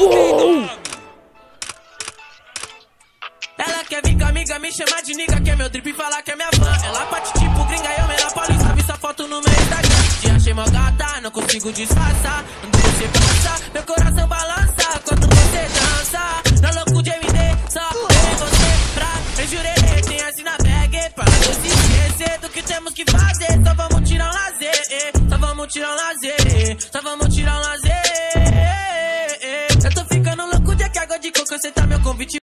Ela quer vir com amiga, me chama de nigga, que é meu drip e falar que é minha fã. Ela parte tipo gringa, eu menor paulista, vi sua foto no meu Instagram. Te achei mó gata, não consigo disfarçar. Onde você passa, meu coração balança quando você dança. Na louco de MD, só eu e você pra enjurerê. Tem assim na bag, pra não se esquecer do que temos que fazer. Só vamos tirar um lazer, só vamos tirar um lazer, só vamos tirar um lazer. Eu tô ficando louco de que água de coco, cê tá meu convite.